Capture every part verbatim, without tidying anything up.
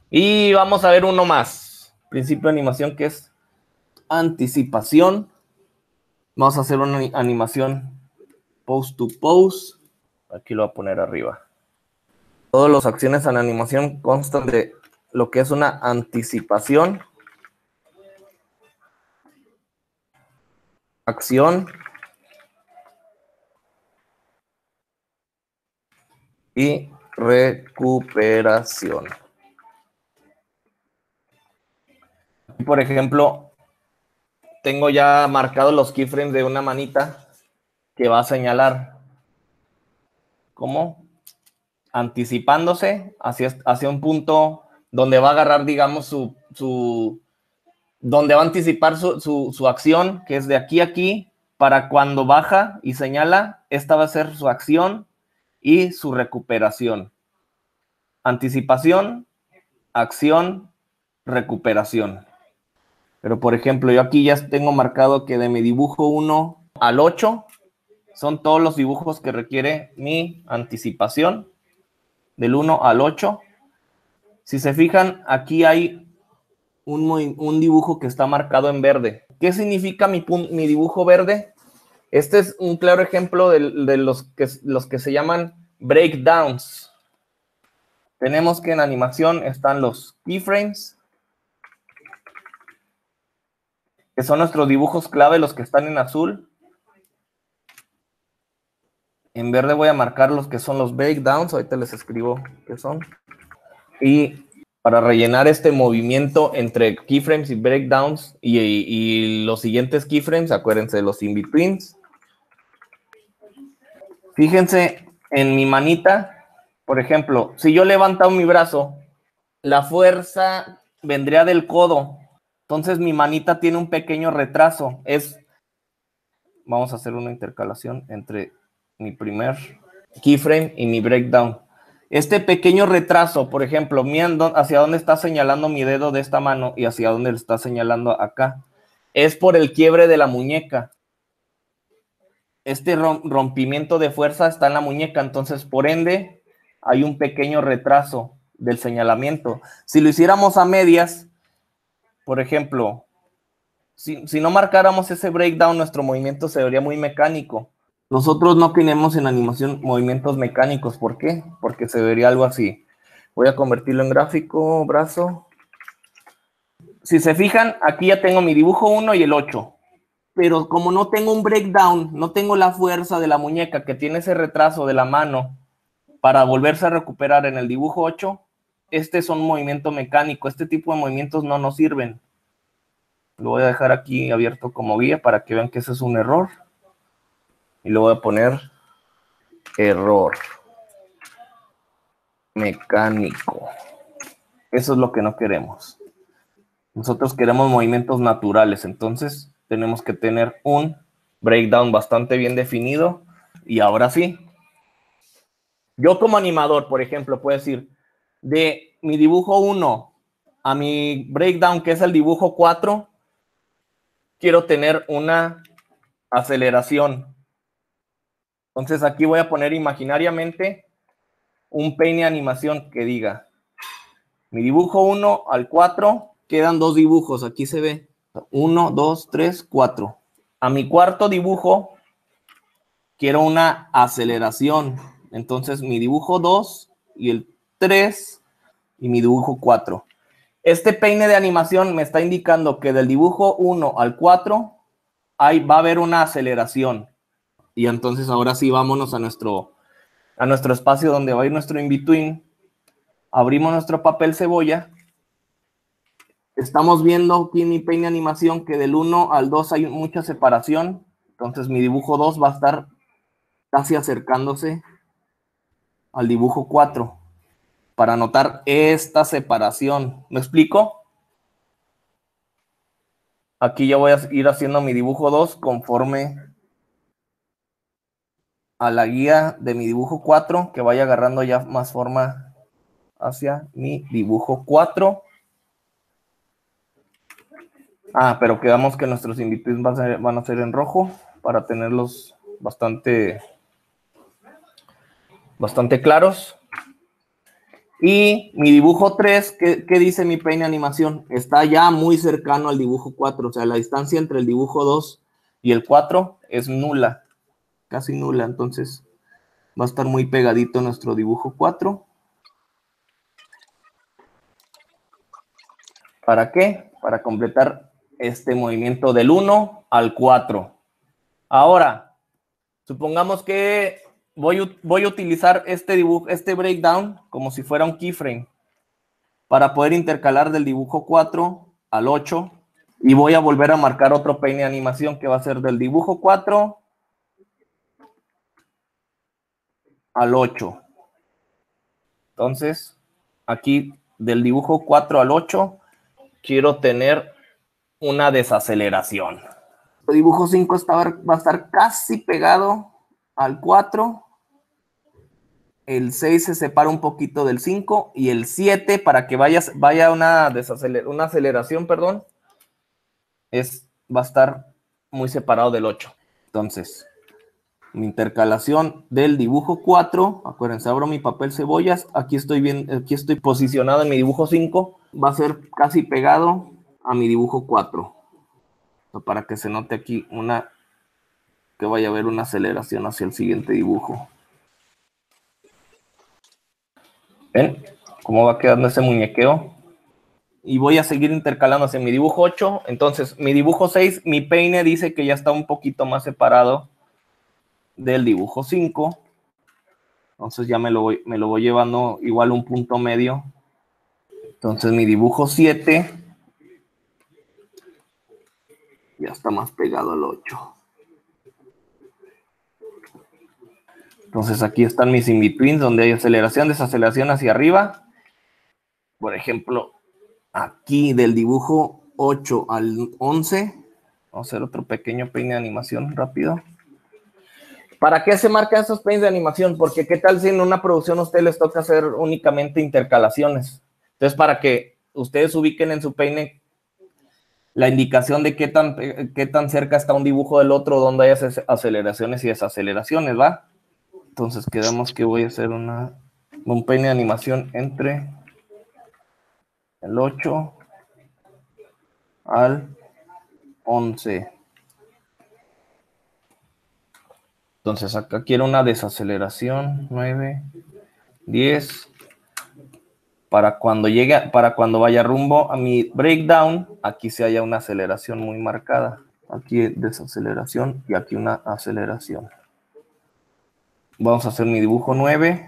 Y vamos a ver uno más. Principio de animación que es anticipación. Vamos a hacer una animación pose to pose. Aquí lo voy a poner arriba. Todas las acciones en animación constan de lo que es una anticipación, acción y recuperación. Por ejemplo, tengo ya marcados los keyframes de una manita que va a señalar como anticipándose hacia, hacia un punto donde va a agarrar, digamos, su, su donde va a anticipar su, su, su acción, que es de aquí a aquí, para cuando baja y señala, esta va a ser su acción y su recuperación. Anticipación, acción, recuperación. Pero, por ejemplo, yo aquí ya tengo marcado que de mi dibujo uno al ocho son todos los dibujos que requiere mi anticipación, del uno al ocho. Si se fijan, aquí hay un, un dibujo que está marcado en verde. ¿Qué significa mi, mi dibujo verde? Este es un claro ejemplo de, de los, que, los que se llaman breakdowns. Tenemos que en animación están los keyframes, que son nuestros dibujos clave, los que están en azul. En verde voy a marcar los que son los breakdowns, ahorita les escribo qué son. Y para rellenar este movimiento entre keyframes y breakdowns y, y, y los siguientes keyframes, acuérdense de los in-betweens. Fíjense en mi manita, por ejemplo, si yo levanto mi brazo, la fuerza vendría del codo. Entonces mi manita tiene un pequeño retraso. Es, vamos a hacer una intercalación entre mi primer keyframe y mi breakdown. Este pequeño retraso, por ejemplo, mirando hacia dónde está señalando mi dedo de esta mano y hacia dónde le está señalando acá, es por el quiebre de la muñeca. Este rompimiento de fuerza está en la muñeca, entonces por ende hay un pequeño retraso del señalamiento. Si lo hiciéramos a medias, por ejemplo, si, si no marcáramos ese breakdown, nuestro movimiento se vería muy mecánico. Nosotros no tenemos en animación movimientos mecánicos. ¿Por qué? Porque se vería algo así. Voy a convertirlo en gráfico, brazo. Si se fijan, aquí ya tengo mi dibujo uno y el ocho. Pero como no tengo un breakdown, no tengo la fuerza de la muñeca que tiene ese retraso de la mano para volverse a recuperar en el dibujo ocho, este es un movimiento mecánico. Este tipo de movimientos no nos sirven. Lo voy a dejar aquí abierto como guía para que vean que ese es un error. Y le voy a poner error mecánico. Eso es lo que no queremos. Nosotros queremos movimientos naturales, entonces tenemos que tener un breakdown bastante bien definido. Y ahora sí, yo como animador, por ejemplo, puedo decir, de mi dibujo uno a mi breakdown, que es el dibujo cuatro, quiero tener una aceleración. Entonces aquí voy a poner imaginariamente un peine animación que diga, mi dibujo uno al cuatro, quedan dos dibujos, aquí se ve, uno, dos, tres, cuatro. A mi cuarto dibujo quiero una aceleración, entonces mi dibujo dos y el tres y mi dibujo cuatro. Este peine de animación me está indicando que del dibujo uno al cuatro hay, va a haber una aceleración. Y entonces ahora sí vámonos a nuestro, a nuestro espacio donde va a ir nuestro in-between. Abrimos nuestro papel cebolla. Estamos viendo aquí en mi peine animación que del uno al dos hay mucha separación. Entonces mi dibujo dos va a estar casi acercándose al dibujo cuatro para notar esta separación. ¿Me explico? Aquí ya voy a ir haciendo mi dibujo dos conforme a la guía de mi dibujo cuatro, que vaya agarrando ya más forma hacia mi dibujo cuatro. Ah, pero quedamos que nuestros in-betweens van a ser, van a ser en rojo para tenerlos bastante, bastante claros. Y mi dibujo tres, ¿qué, ¿qué dice mi peine animación? Está ya muy cercano al dibujo cuatro, o sea, la distancia entre el dibujo dos y el cuatro es nula, casi nula, entonces va a estar muy pegadito nuestro dibujo cuatro. ¿Para qué? Para completar este movimiento del uno al cuatro. Ahora, supongamos que voy, voy a utilizar este dibujo, este breakdown como si fuera un keyframe para poder intercalar del dibujo cuatro al ocho y voy a volver a marcar otro peine de animación que va a ser del dibujo cuatro al ocho. Entonces, aquí del dibujo cuatro al ocho quiero tener una desaceleración. El dibujo cinco está, va a estar casi pegado al cuatro. El seis se separa un poquito del cinco y el siete, para que vaya, vaya una, desaceler, una aceleración, perdón, es, va a estar muy separado del ocho. Entonces, mi intercalación del dibujo cuatro, acuérdense, abro mi papel cebollas, aquí estoy bien, aquí estoy posicionado en mi dibujo cinco, va a ser casi pegado a mi dibujo cuatro, para que se note aquí una, que vaya a haber una aceleración hacia el siguiente dibujo. ¿Ven cómo va quedando ese muñequeo? Y voy a seguir intercalando hacia mi dibujo ocho, entonces mi dibujo seis, mi peine dice que ya está un poquito más separado del dibujo cinco, entonces ya me lo voy, me lo voy llevando igual un punto medio. Entonces mi dibujo siete ya está más pegado al ocho. Entonces aquí están mis in-betweens donde hay aceleración, desaceleración hacia arriba. Por ejemplo, aquí del dibujo ocho al once, vamos a hacer otro pequeño peine de animación rápido. ¿Para qué se marcan esos peines de animación? Porque qué tal si en una producción a ustedes les toca hacer únicamente intercalaciones. Entonces, para que ustedes ubiquen en su peine la indicación de qué tan, qué tan cerca está un dibujo del otro, donde hay aceleraciones y desaceleraciones, ¿va? Entonces, quedamos que voy a hacer una, un peine de animación entre el ocho al once. Entonces, acá quiero una desaceleración, nueve, diez. Para cuando llegue, para cuando vaya rumbo a mi breakdown, aquí se haya una aceleración muy marcada. Aquí desaceleración y aquí una aceleración. Vamos a hacer mi dibujo nueve,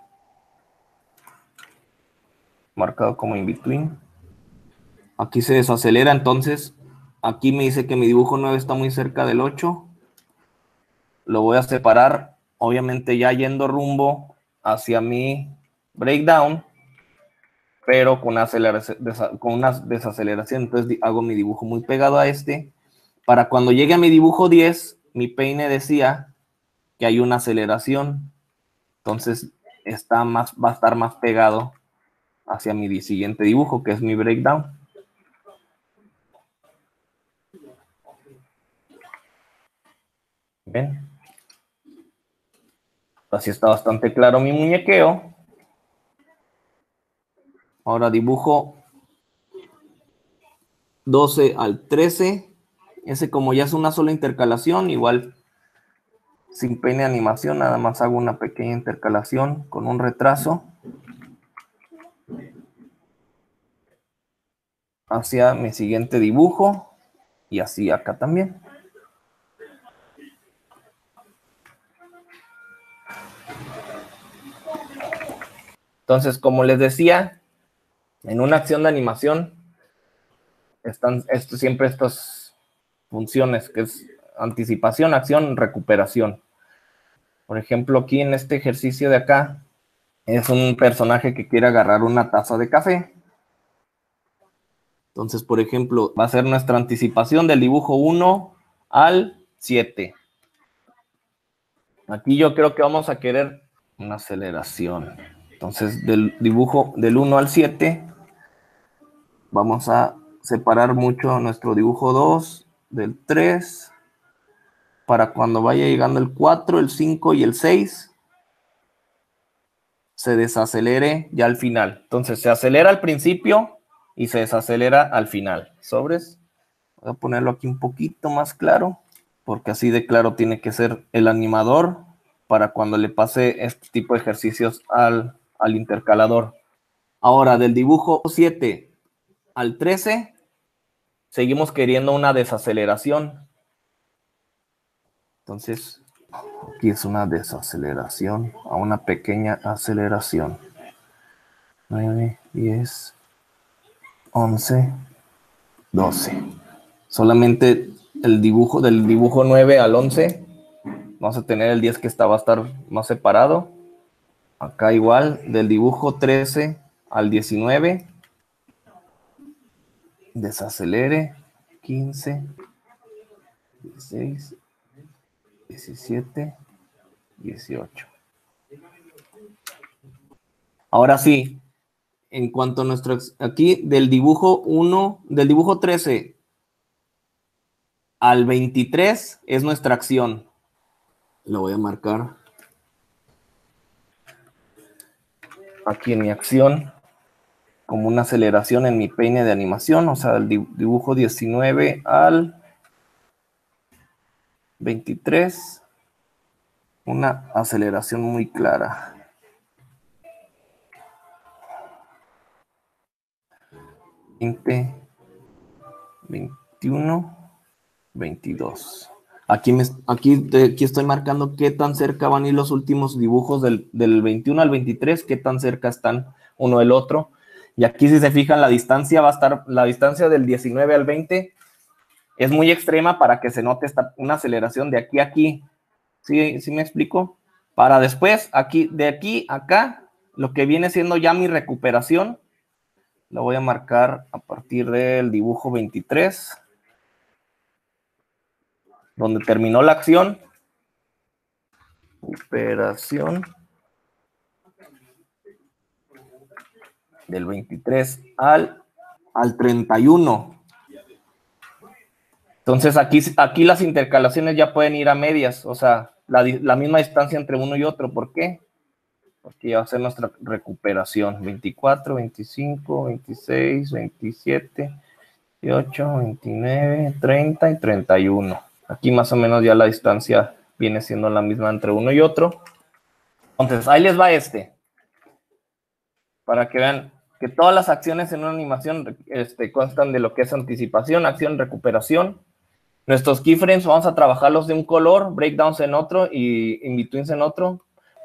marcado como in between. Aquí se desacelera, entonces aquí me dice que mi dibujo nueve está muy cerca del ocho. Lo voy a separar, obviamente ya yendo rumbo hacia mi breakdown, pero con, aceleración, con una desaceleración. Entonces hago mi dibujo muy pegado a este. Para cuando llegue a mi dibujo diez, mi peine decía que hay una aceleración. Entonces está más, va a estar más pegado hacia mi siguiente dibujo, que es mi breakdown. ¿Ven? Así está bastante claro mi muñequeo. Ahora dibujo doce al trece. Ese, como ya es una sola intercalación, igual sin peine de animación, nada más hago una pequeña intercalación con un retraso hacia mi siguiente dibujo y así acá también. Entonces, como les decía, en una acción de animación están esto, siempre estas funciones, que es anticipación, acción, recuperación. Por ejemplo, aquí en este ejercicio de acá, es un personaje que quiere agarrar una taza de café. Entonces, por ejemplo, va a ser nuestra anticipación del dibujo uno al siete. Aquí yo creo que vamos a querer una aceleración. Entonces, del dibujo del uno al siete, vamos a separar mucho nuestro dibujo dos del tres, para cuando vaya llegando el cuatro, el cinco y el seis, se desacelere ya al final. Entonces se acelera al principio y se desacelera al final. Sobres. Voy a ponerlo aquí un poquito más claro, porque así de claro tiene que ser el animador para cuando le pase este tipo de ejercicios al, al intercalador. Ahora, del dibujo siete al trece, seguimos queriendo una desaceleración. Entonces, aquí es una desaceleración a una pequeña aceleración. nueve, diez, once, doce. Solamente el dibujo del dibujo nueve al once, vamos a tener el diez que está, va a estar más separado. Acá igual, del dibujo trece al diecinueve, desacelere, quince, dieciséis, diecisiete, dieciocho. Ahora sí, en cuanto a nuestro, aquí del dibujo uno, del dibujo trece al veintitrés es nuestra acción. Lo voy a marcar aquí en mi acción como una aceleración en mi peine de animación, o sea, del dibujo diecinueve al veintitrés, una aceleración muy clara. veinte, veintiuno, veintidós. Aquí, me, aquí, aquí estoy marcando qué tan cerca van a ir los últimos dibujos del, del veintiuno al veintitrés, qué tan cerca están uno del otro. Y aquí, si se fijan, la distancia va a estar, la distancia del diecinueve al veinte es muy extrema para que se note esta, una aceleración de aquí a aquí. ¿Sí, sí me explico? Para después, aquí, de aquí a acá, lo que viene siendo ya mi recuperación, lo voy a marcar a partir del dibujo veintitrés, donde terminó la acción. Recuperación del veintitrés al, al treinta y uno. Entonces aquí, aquí las intercalaciones ya pueden ir a medias, o sea, la, la misma distancia entre uno y otro. ¿Por qué? Porque ya va a ser nuestra recuperación. veinticuatro, veinticinco, veintiséis, veintisiete, veintiocho, veintinueve, treinta y treinta y uno. Aquí más o menos ya la distancia viene siendo la misma entre uno y otro. Entonces, ahí les va este. Para que vean que todas las acciones en una animación este, constan de lo que es anticipación, acción, recuperación. Nuestros keyframes vamos a trabajarlos de un color, breakdowns en otro y in-betweens en otro.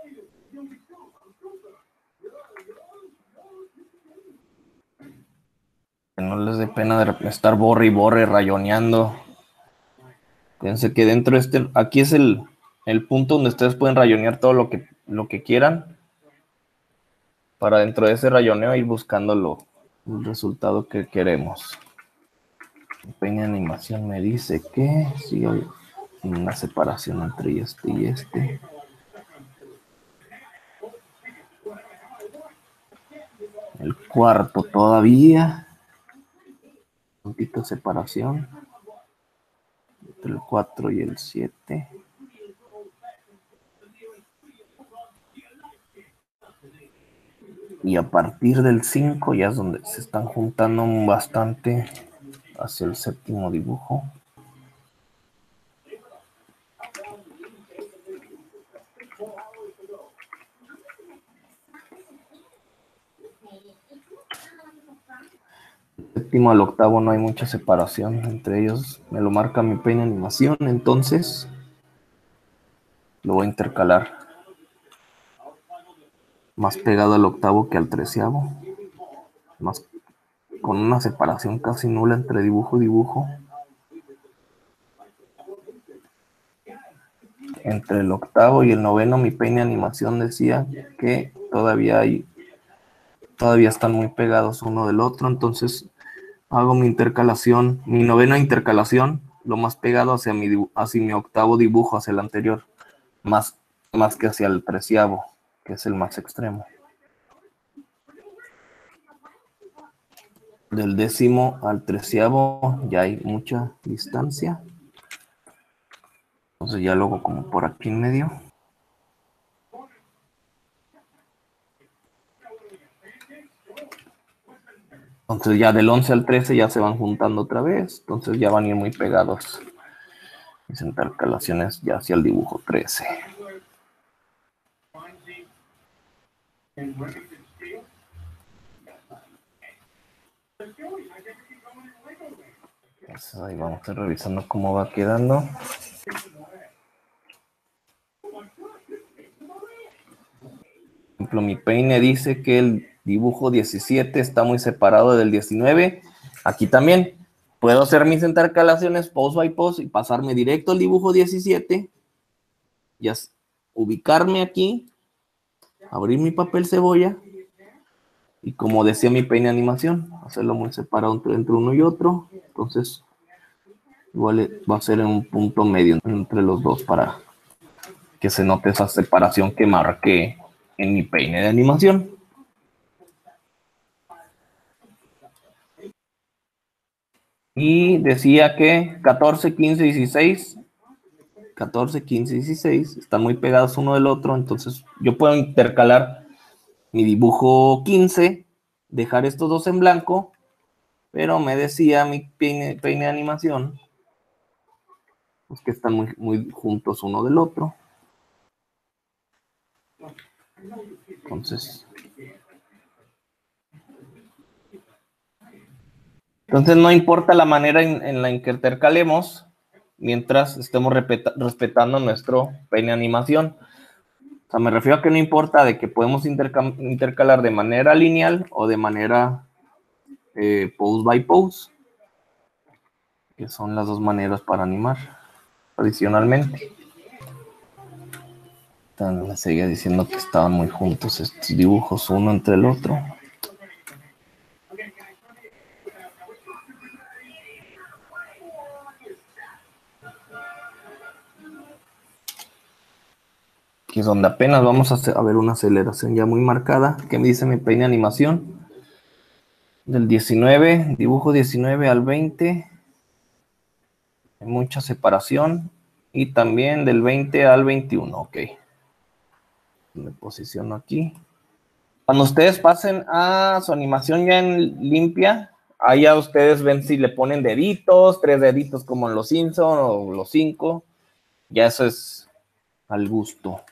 Que no les dé pena de estar borre y borre, rayoneando. Fíjense que dentro de este, aquí es el, el punto donde ustedes pueden rayonear todo lo que, lo que quieran. Para dentro de ese rayoneo ir buscando lo, el resultado que queremos. Peña Animación me dice que sí hay una separación entre este y este. El cuarto todavía. Un poquito de separación entre el cuatro y el siete. Y a partir del cinco ya es donde se están juntando bastante hacia el séptimo dibujo. Del séptimo al octavo no hay mucha separación entre ellos. Me lo marca mi peine animación, entonces lo voy a intercalar. Más pegado al octavo que al treceavo. Más con una separación casi nula entre dibujo y dibujo. Entre el octavo y el noveno, mi peine animación decía que todavía hay, todavía están muy pegados uno del otro, entonces hago mi intercalación, mi novena intercalación, lo más pegado hacia mi, hacia mi octavo dibujo, hacia el anterior, más, más que hacia el treceavo, que es el más extremo. Del décimo al treceavo ya hay mucha distancia. Entonces ya lo hago como por aquí en medio. Entonces ya del once al trece ya se van juntando otra vez. Entonces ya van a ir muy pegados mis intercalaciones ya hacia el dibujo trece. Entonces ahí vamos a ir revisando cómo va quedando. Por ejemplo, mi peine dice que el dibujo diecisiete está muy separado del diecinueve. Aquí también puedo hacer mis intercalaciones post by post y pasarme directo al dibujo diecisiete. Ya ubicarme aquí, abrir mi papel cebolla y como decía mi peine animación, hacerlo muy separado entre, entre uno y otro. Entonces igual va a ser en un punto medio entre los dos para que se note esa separación que marqué en mi peine de animación. Y decía que catorce, quince, dieciséis, catorce, quince, dieciséis están muy pegados uno del otro, entonces yo puedo intercalar mi dibujo quince, dejar estos dos en blanco, pero me decía mi peine, peine de animación pues que están muy, muy juntos uno del otro. Entonces, entonces no importa la manera en, en la que intercalemos, mientras estemos respetando nuestro peine de animación. O sea, me refiero a que no importa de que podemos interca intercalar de manera lineal o de manera eh, pose by pose, que son las dos maneras para animar tradicionalmente. Entonces, me seguía diciendo que estaban muy juntos estos dibujos uno entre el otro. Aquí es donde apenas vamos a, hacer, a ver una aceleración ya muy marcada. ¿Qué me dice mi peine de animación? Del diecinueve, dibujo diecinueve al veinte. Hay mucha separación. Y también del veinte al veintiuno. Ok. Me posiciono aquí. Cuando ustedes pasen a su animación ya en limpia, ahí ya ustedes ven si le ponen deditos, tres deditos como en los Simpson o los cinco. Ya eso es al gusto.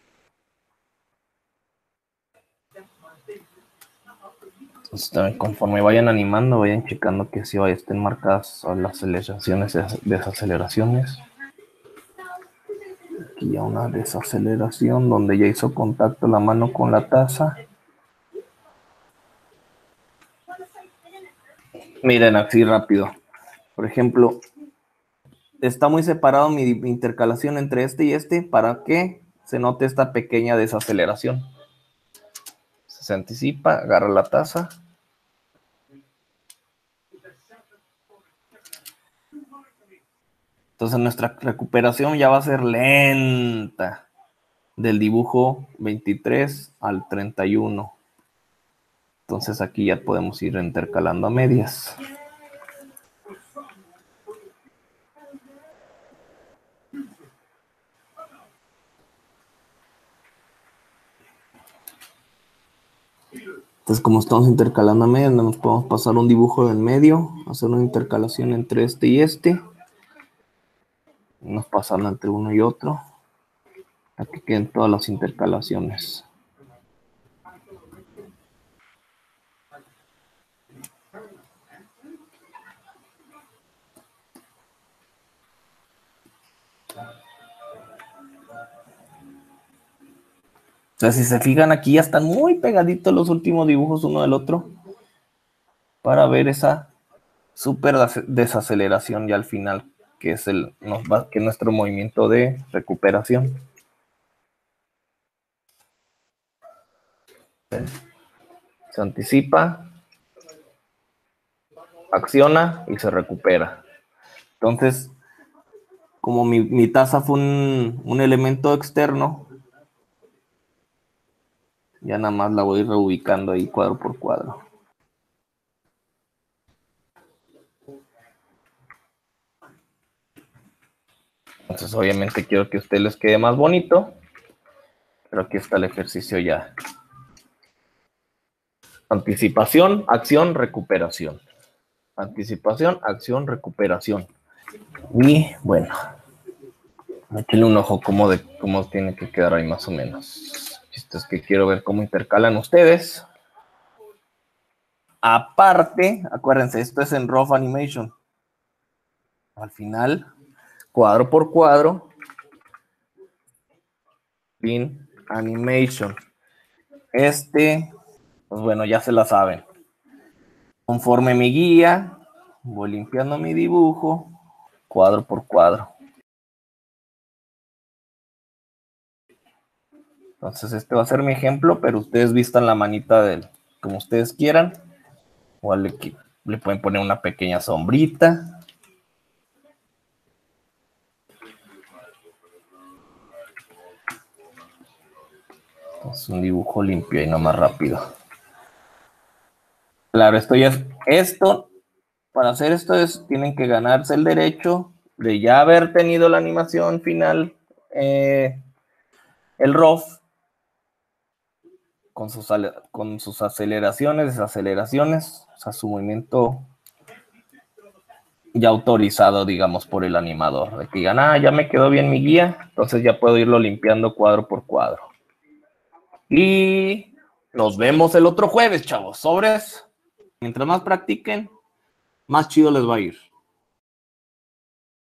Entonces también conforme vayan animando, vayan checando que sí estén marcadas las aceleraciones y desaceleraciones. Aquí ya una desaceleración donde ya hizo contacto la mano con la taza. Miren así rápido. Por ejemplo, está muy separado mi intercalación entre este y este para que se note esta pequeña desaceleración. Se anticipa, agarra la taza. Entonces nuestra recuperación ya va a ser lenta. Del dibujo veintitrés al treinta y uno. Entonces aquí ya podemos ir intercalando a medias. Entonces, como estamos intercalando a medias, nos podemos pasar un dibujo del medio, hacer una intercalación entre este y este. Nos pasarla entre uno y otro. Aquí queden todas las intercalaciones. O sea, si se fijan aquí ya están muy pegaditos los últimos dibujos uno del otro para ver esa súper desaceleración ya al final, que es el nos va, que es nuestro movimiento de recuperación. Se anticipa, acciona y se recupera. Entonces, como mi, mi taza fue un, un elemento externo, ya nada más la voy reubicando ahí cuadro por cuadro. Entonces, obviamente quiero que a ustedes les quede más bonito, pero aquí está el ejercicio ya. Anticipación, acción, recuperación. Anticipación, acción, recuperación. Y bueno, échale un ojo cómo, de, cómo tiene que quedar ahí más o menos. Esto es que quiero ver cómo intercalan ustedes. Aparte, acuérdense, esto es en Rough Animation. Al final, cuadro por cuadro, Pin Animation. Este, pues bueno, ya se la saben. Conforme mi guía, voy limpiando mi dibujo, cuadro por cuadro. Entonces este va a ser mi ejemplo, pero ustedes vistan la manita de él como ustedes quieran. O le, le pueden poner una pequeña sombrita. Es un dibujo limpio y no más rápido. Claro, esto ya es esto. Para hacer esto es, tienen que ganarse el derecho de ya haber tenido la animación final, eh, el rough, con sus, con sus aceleraciones, desaceleraciones, o sea, su movimiento ya autorizado, digamos, por el animador, de que digan, ah, ya me quedó bien mi guía, entonces ya puedo irlo limpiando cuadro por cuadro. Y nos vemos el otro jueves, chavos. Sobres. Mientras más practiquen, más chido les va a ir.